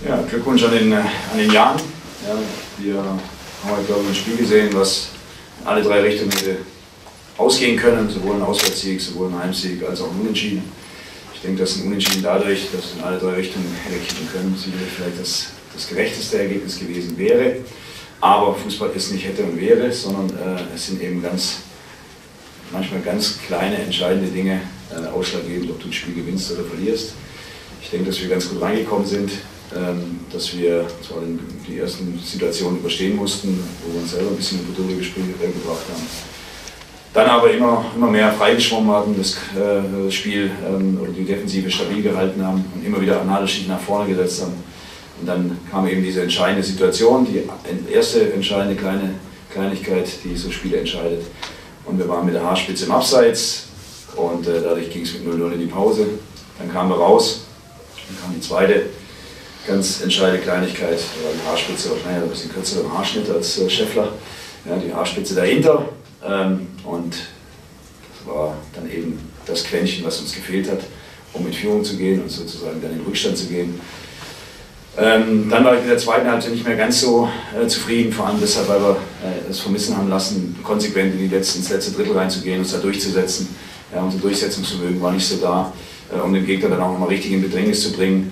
Ja, Glückwunsch an den Jan. Ja, wir haben heute, glaube ich, ein Spiel gesehen, was in alle drei Richtungen hätte ausgehen können, sowohl ein Auswärtssieg, sowohl ein Heimsieg als auch ein Unentschieden. Ich denke, dass ein Unentschieden dadurch, dass es in alle drei Richtungen hätte kippen können, sicherlich vielleicht das gerechteste Ergebnis gewesen wäre. Aber Fußball ist nicht hätte und wäre, sondern es sind eben manchmal ganz kleine, entscheidende Dinge ausschlaggebend, ob du ein Spiel gewinnst oder verlierst. Ich denke, dass wir ganz gut reingekommen sind, dass wir zwar die ersten Situationen überstehen mussten, wo wir uns selber ein bisschen in Bedrohung gebracht haben. Dann aber immer mehr freigeschwommen haben, das Spiel oder die Defensive stabil gehalten haben und immer wieder Nadelstiche nach vorne gesetzt haben. Und dann kam eben diese entscheidende Situation, die erste entscheidende Kleinigkeit, die so Spiele entscheidet. Und wir waren mit der Haarspitze im Abseits und dadurch ging es mit 0:0 in die Pause. Dann kamen wir raus, dann kam die zweite ganz entscheidende Kleinigkeit, die Haarspitze wahrscheinlich ein bisschen kürzer im Haarschnitt als Scheffler, ja, die Haarspitze dahinter. Und das war dann eben das Quäntchen, was uns gefehlt hat, um in Führung zu gehen und sozusagen dann in den Rückstand zu gehen. Dann war ich in der zweiten Halbzeit nicht mehr ganz so zufrieden, vor allem deshalb, weil wir es vermissen haben lassen, konsequent ins letzte Drittel reinzugehen, uns da durchzusetzen. Ja, unser Durchsetzungsvermögen war nicht so da, um den Gegner dann auch nochmal richtig in Bedrängnis zu bringen.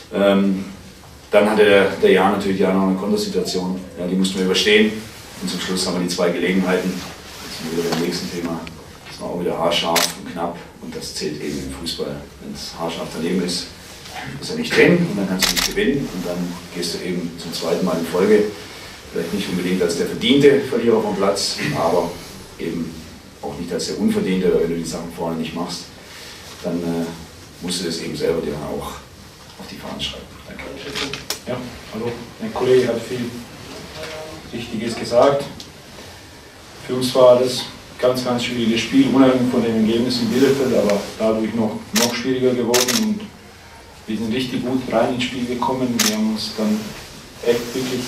Dann hatte der Jan natürlich auch noch eine Kontersituation, ja, die mussten wir überstehen. Und zum Schluss haben wir die zwei Gelegenheiten. Jetzt sind wir wieder beim nächsten Thema. Das war auch wieder haarscharf und knapp. Und das zählt eben im Fußball. Wenn es haarscharf daneben ist, ist er nicht drin und dann kannst du nicht gewinnen. Und dann gehst du eben zum zweiten Mal in Folge. Vielleicht nicht unbedingt als der verdiente Verlierer vom Platz, aber eben auch nicht als der Unverdiente. Weil wenn du die Sachen vorne nicht machst, dann musst du das eben selber dir auch auf die Fahnen schreiben. Danke. Ja, hallo. Mein Kollege hat viel Wichtiges gesagt. Für uns war das ein ganz schwieriges Spiel, unabhängig von dem Ergebnis in Bielefeld, aber dadurch noch schwieriger geworden und wir sind richtig gut rein ins Spiel gekommen. Wir haben uns dann echt wirklich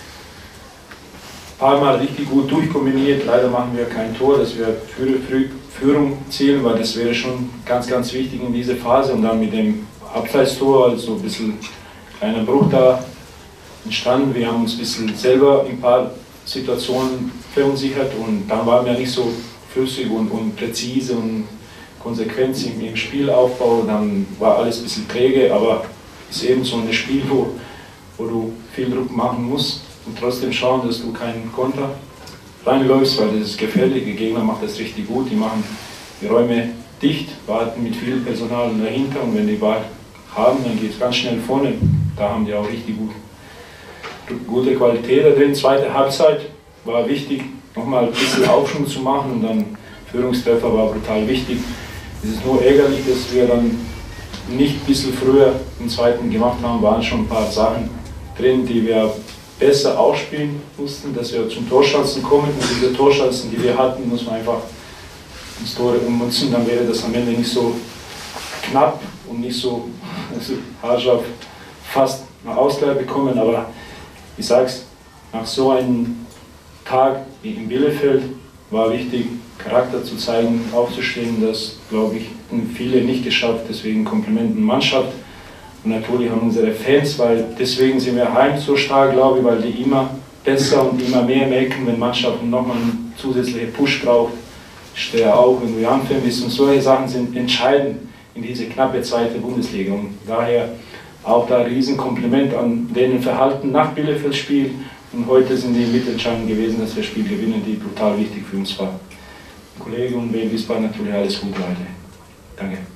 ein paar Mal richtig gut durchkombiniert. Leider machen wir kein Tor, dass wir Führung zielen, weil das wäre schon ganz wichtig in dieser Phase. Und dann mit dem Abseitstor, also ein bisschen kleiner Bruch da entstanden. Wir haben uns ein bisschen selber in ein paar Situationen verunsichert und dann waren wir nicht so flüssig und präzise und konsequent im Spielaufbau. Dann war alles ein bisschen träge, aber es ist eben so ein Spiel, wo du viel Druck machen musst und trotzdem schauen, dass du keinen Konter reinläufst, weil das ist gefährlich. Der Gegner macht das richtig gut, die machen die Räume dicht, warten mit viel Personal dahinter und wenn die Ball haben, dann geht es ganz schnell vorne. Da haben die auch richtig gute Qualität da drin. Zweite Halbzeit war wichtig, nochmal ein bisschen Aufschwung zu machen und dann Führungstreffer war brutal wichtig. Es ist nur ärgerlich, dass wir dann nicht ein bisschen früher im zweiten gemacht haben, waren schon ein paar Sachen drin, die wir besser ausspielen mussten, dass wir zum Torchancen kommen und diese Torchancen, die wir hatten, muss man einfach ins Tor ummünzen, dann wäre das am Ende nicht so knapp und nicht so haarscharf fast nach Ausgleich bekommen, aber ich sag's, nach so einem Tag wie in Bielefeld war wichtig, Charakter zu zeigen, aufzustehen. Das, glaube ich, haben viele nicht geschafft, deswegen Komplimenten Mannschaft. Und natürlich haben unsere Fans, weil deswegen sind wir heim so stark, glaube ich, weil die immer besser und immer mehr merken, wenn Mannschaften nochmal einen zusätzlichen Push braucht. Ich stehe auch, wenn du Jan-Fan bist und solche Sachen sind entscheidend in diese knappe zweite Bundesliga. Und daher auch da ein Riesenkompliment an denen Verhalten nach Bielefeld-Spiel. Und heute sind die mitentscheidend gewesen, dass wir das Spiel gewinnen, die brutal wichtig für uns war. Kollege und Wiesbaden natürlich alles Gute, Leute. Danke.